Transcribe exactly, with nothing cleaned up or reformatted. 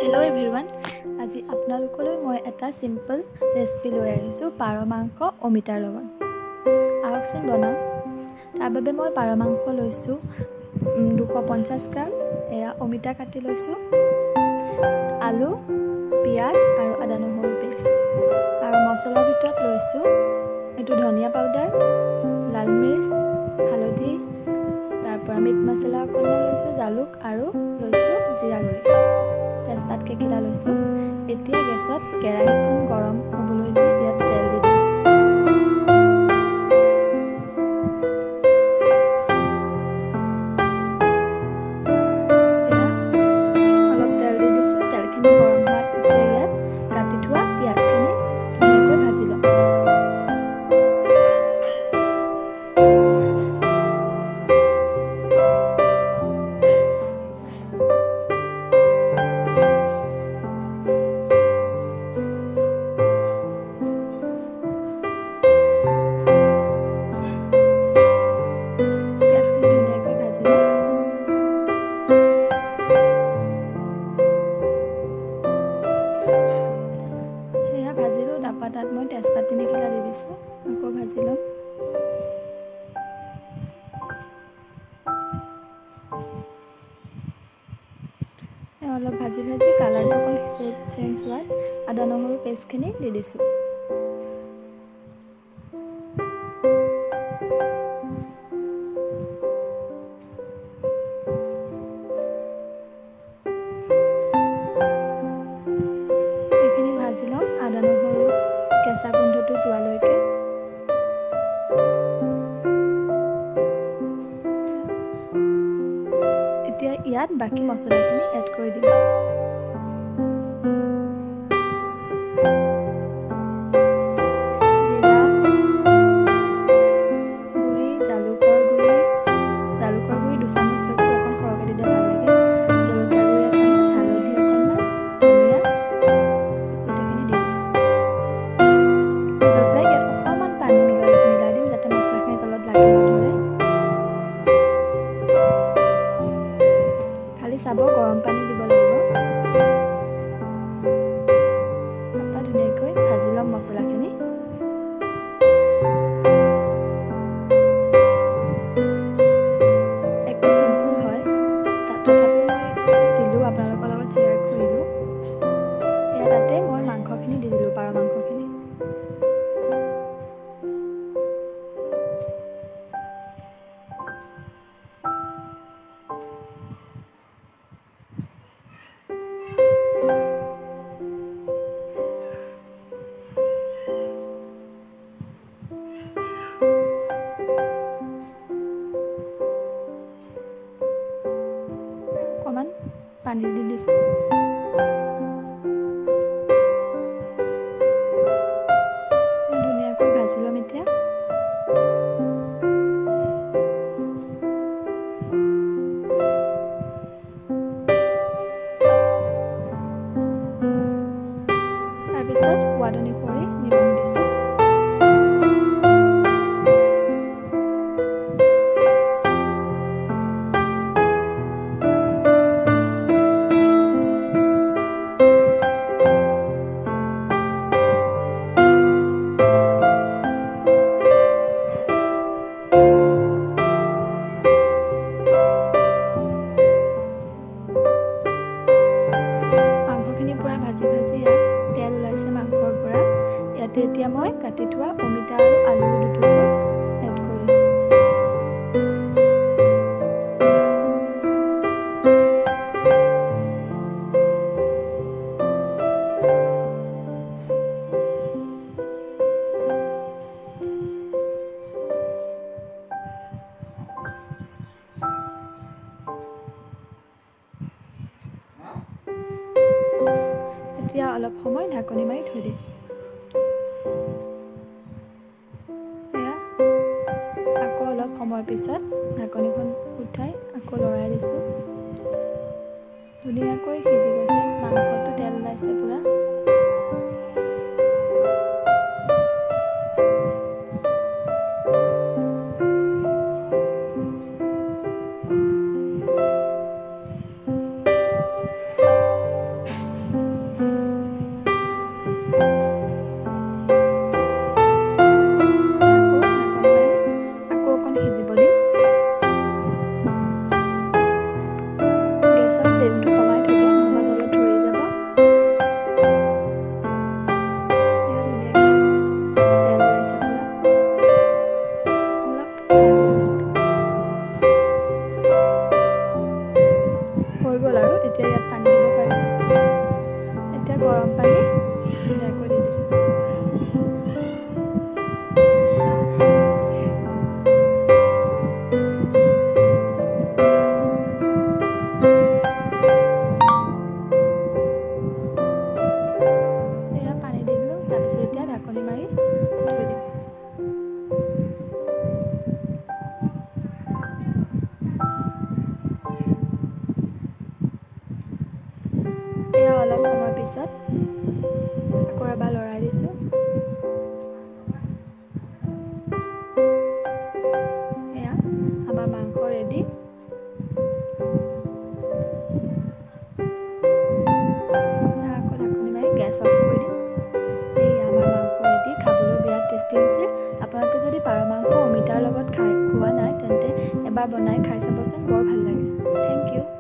Hello everyone, আজি আপোনালোকলৈ মই এটা সিম্পল ৰেচিপি লৈ আহিছো পাৰ মাংস অমিতাৰ লগত। আহকচোন বনাও। তাৰ বাবে মই পাৰ মাংস লৈছো দুশ পঞ্চাছ গ্ৰাম, এয়া অমিতা কাটি লৈছো, আলু, পিয়াজ আৰু আদা নহৰু পেষ্ট। আৰু মছলাৰ ভিতৰত লৈছো এটো ধনিয়া পাউডাৰ, লাল মিৰ্চ, হালধি, তাৰ পৰা মিট মছলা অকণমান লৈছো, জালুক আৰু লৈছো জিৰা গুড়ি। তেজপাত কেকিলা লৈছো। এতিয়া গেছত কেৰাহীখন গৰম হ'বলৈ দি ইয়াত তেল দি দিম। অলপ তেল দি দিছো। তেলখিনি গৰম হোৱাত এতিয়া ইয়াত কাটি থোৱা পিঁয়াজখিনি ধুনীয়াকৈ ভাজি ল'ম। তাত মই তেজপাত তিনি কিলা দি দিছো, আকৌ ভাজি লম। অলপ ভাজি ভাজি কালাৰটো অকণ চেঞ্জ হোৱাত আদা নহৰু পেষ্টখিনি দি দিছো। এইখিনি ভাজি লম আদা নহৰু কেঁচা গোন্ধটো যোৱালৈকে। এতিয়া ইয়াত বাকি মছলাখিনি এড কৰি দিম। জিৰা গুড়ি, জালুকৰ গুড়ি, জালুকৰ গুড়ি দুই চামুচ লৈছো, অকণ সৰহকৈ দিলে ভাল লাগে। জলকীয়া গুড়ি এচামুচ, হালধি অকণমান, ধনিয়া গোটেইখিনি দি দিছো। পানী মিলাই মিলাই দিম যাতে মছলাখিনি তলত লাগি নধৰে। খালি চাব গৰম পানী দিব লাগিব। তাৰপৰা ধুনীয়াকৈ ভাজি ল'ম মছলাখিনি। একে চিম্পুল হয়, তথাপিও মই দিলোঁ আপোনালোকৰ লগত শ্বেয়াৰ কৰিলোঁ। এয়া তাতে মই মাংসখিনি দি দিলোঁ, পাৰ মাংসখিনি। অকণমান পানী দি দিছোঁ। ধুনীয়াকৈ ভাজি ল'ম এতিয়া। তাৰপিছত সোৱাদ অনুসৰি নিমখ দিছোঁ। এতিয়া মই কাটি থোৱা অমিতা আৰু আলু দুটুকুৰ এড কৰি দিছোঁ। এতিয়া অলপ সময় ঢাকনি মাৰি থৈ দিম। অলপ সময়ৰ পিছত ঢাকনিখন উঠাই আকৌ লৰাই দিছোঁ। ধুনীয়াকৈ সিজি গৈছে, মাংসটো তেল ওলাইছে পুৰা। ইয়াত পানী দিব পাৰে। এতিয়া গৰম পানী ধুনীয়াকৈ দি দিছোঁ। এয়া পানী দি দিলোঁ, তাৰপিছত এতিয়া ঢাকনি মাৰি থৈ দিম। এয়া অলপ সময়ৰ পিছত আকৌ এবাৰ লৰাই দিছোঁ। এয়া আমাৰ মাংস ৰেডি। আকৌ ঢাকনি মাৰি গেছ অফ কৰি দিম। এই আমাৰ মাংস ৰেডি, খাবলৈ বিৰাট টেষ্টি হৈছে। আপোনালোকে যদি পাৰ মাংস অমিতাৰ লগত খাই খোৱা নাই তেন্তে এবাৰ বনাই খাই চাবচোন, বৰ ভাল লাগে। Thank U.